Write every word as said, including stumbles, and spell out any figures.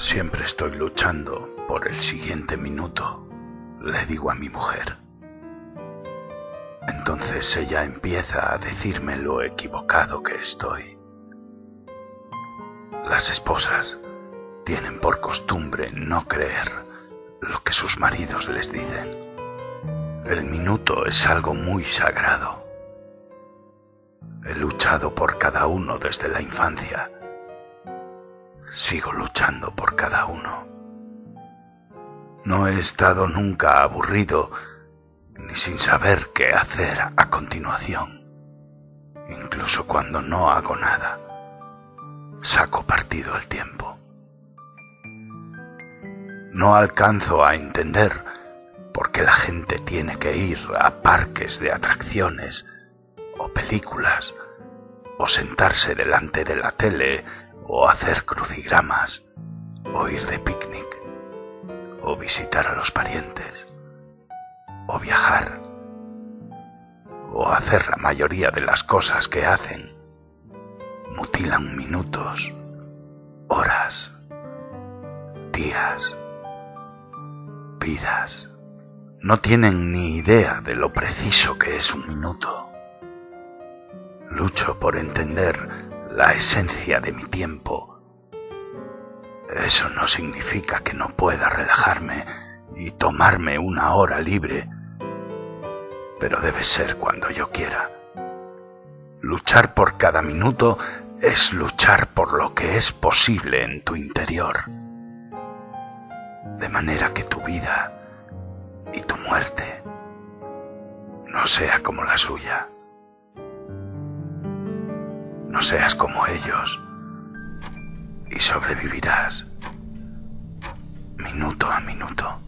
Siempre estoy luchando por el siguiente minuto, le digo a mi mujer. Entonces ella empieza a decirme lo equivocado que estoy. Las esposas tienen por costumbre no creer lo que sus maridos les dicen. El minuto es algo muy sagrado. He luchado por cada uno desde la infancia. Sigo luchando por cada uno. No he estado nunca aburrido ni sin saber qué hacer a continuación. Incluso cuando no hago nada, saco partido al tiempo. No alcanzo a entender por qué la gente tiene que ir a parques de atracciones o películas, o sentarse delante de la tele, o hacer crucigramas, o ir de picnic, o visitar a los parientes, o viajar, o hacer la mayoría de las cosas que hacen. Mutilan minutos, horas, días, vidas. No tienen ni idea de lo preciso que es un minuto. Lucho por entender la esencia de mi tiempo. Eso no significa que no pueda relajarme y tomarme una hora libre, pero debe ser cuando yo quiera. Luchar por cada minuto es luchar por lo que es posible en tu interior, de manera que tu vida y tu muerte no sea como la suya. No seas como ellos y sobrevivirás minuto a minuto.